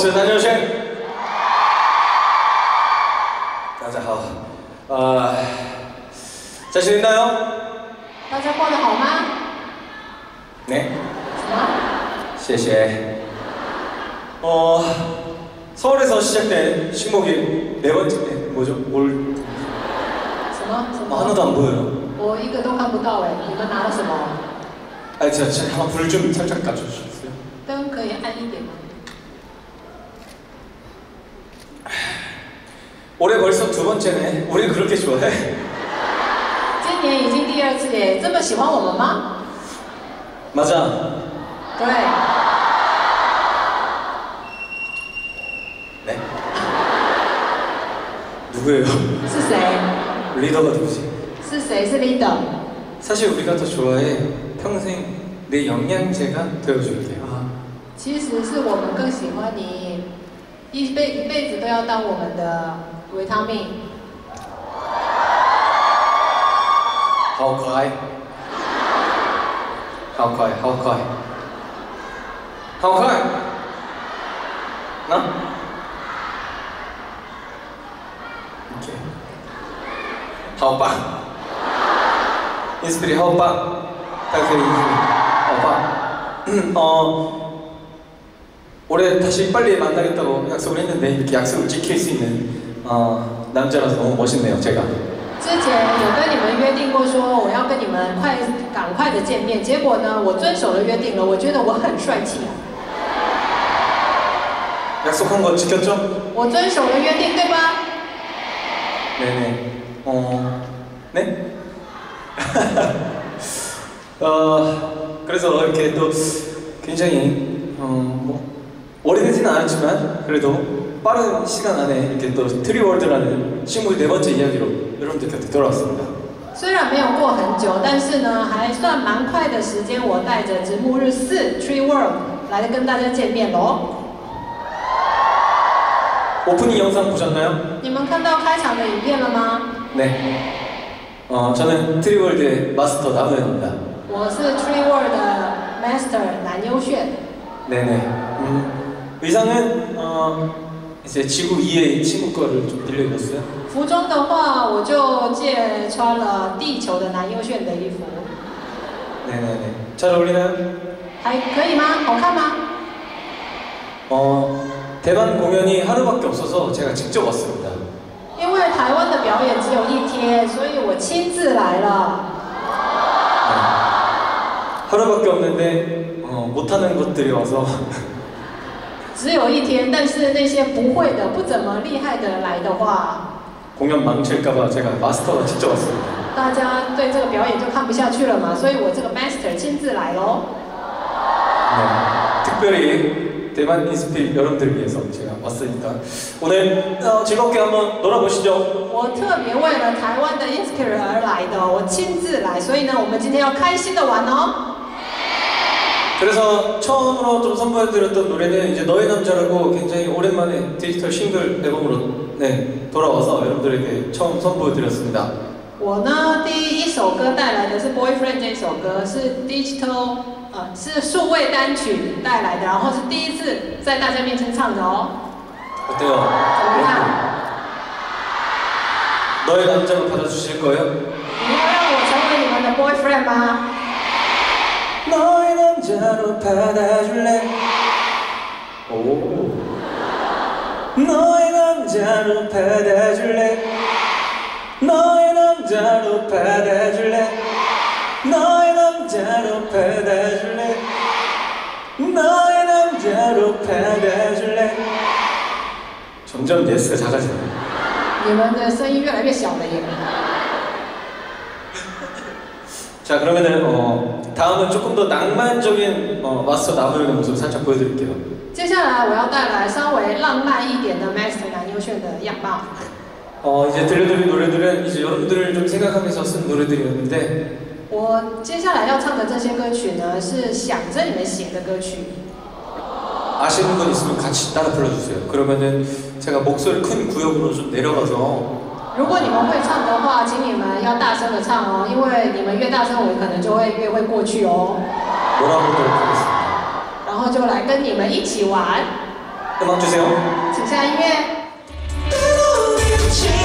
是南周轩。大家好，잘 지냈나요? 大家过得好吗？ 네. 什么？ 谢谢. 서울에서 시작된 식목일 네 번째 뭐죠? 뭘? 什么？ 하나도 안 보여요. 我一个都看不到哎，你们拿了什么？ 아, 진짜 한번 불 좀 살짝 낮춰주시겠어요? 灯可以暗一点吗？ 올해 벌써 두 번째네. 우리 그렇게 좋아해? 今年已经第二次耶，这么喜欢我们吗？ 맞아. 对。 네? 누구예요? 是谁？ 리더가 누구지? 是谁是 leader？ 사실 우리가 더 좋아해. 평생 내 영양제가 되어줄게요. 其实是我们更喜欢你，一辈子都要当我们的维他命。 好可爱，好可爱，好可爱，好可爱。那 ，OK， 好棒 ，인스피리 好棒，太可以，好棒。 올해 다시 빨리 만나겠다고 약속을 했는데 이렇게 약속을 지킬 수 있는 남자라서 너무 멋있네요, 제가. 之前有跟你们约定过说我要跟你们赶快的见面，结果呢，我遵守了约定了，我觉得我很帅气啊。 약속한 거 지켰죠? 我遵守了约定，对吧？ 네네. 네? 그래서 이렇게 또 굉장히 뭐 오래되지는 않았지만 그래도 빠른 시간 안에 이렇게 또 트리월드라는 식물 네 번째 이야기로 여러분들 곁에 돌아왔습니다. 虽然没有过很久，但是呢，还算蛮快的时间，我带着直木日4 Tree World 来跟大家见面喽。 오프닝 영상 보셨나요? 你们看到开场的影片了吗？ 네. 저는 트리월드의 마스터 남우현입니다. 我是 Tree World 的 Master 南优炫。 네네. 의상은 이제 지구 2의 친구 거를 좀 빌려 입었어요. 服装的话，我就借穿了地球的南优炫的衣服。 네네네. 잘 어울리나요? 还可以吗？好看吗？ 대만 공연이 하루밖에 없어서 제가 직접 왔습니다. 因为台湾的表演只有一天，所以我亲自来了。 네. 하루밖에 없는데 못하는 것들이 와서 只有一天，但是那些不会的、不怎么厉害的来的话， 공연 망칠까봐 제가 마스터가 직접 왔습니다. 大家对这个表演就看不下去了嘛，所以我这个 master 亲自来喽。 네. 특별히 대만 인스피 여러분들 위해서 제가 왔으니까 오늘 즐겁게 한번 놀아보시죠. 我特别为了台湾的 Inspire 而来的，我亲自来，所以呢，我们今天要开心的玩哦。 그래서 처음으로 좀 선보여드렸던 노래는 이제 너의 남자라고 굉장히 오랜만에 디지털 싱글 앨범으로 돌아와서 여러분들에게 처음 선보여드렸습니다. 我呢，第一首歌带来的是 Boyfriend 这首歌，是 digital 是数位单曲带来的，然后是第一次在大家面前唱的哦。 어때요? 怎么样？ 너의 남자로 받아주실 거예요? 你要让我成为你们的 boyfriend 吗？ 너의 남자로 받아줄래? 오. 너의 남자로 받아줄래? 너의 남자로 받아줄래? 너의 남자로 받아줄래? 너의 남자로 받아줄래? 점점 예스가 작아지네. 你们的声音越来越小了耶。 자 그러면은 다음은 조금 더 낭만적인 마스터 남우현의 모습 살짝 보여드릴게요. 接下来我要带来稍微浪漫一点的 Master 南优炫的样貌。 이제 들려드릴 노래들은 이제 여러분들을 좀 생각하면서 쓴 노래들이었는데 我接下来要唱的这些歌曲呢，是想着你们写的歌曲。 아시는 분 있으면 같이 따라 불러주세요. 그러면은 제가 목소리 큰 구역으로 좀 내려가서 如果你们会唱的话，请你们要大声的唱哦，因为你们越大声，我可能就会越会过去哦。 놀아보도록 하겠습니다. 然后就来跟你们一起玩。 음악 주세요. 请下音乐。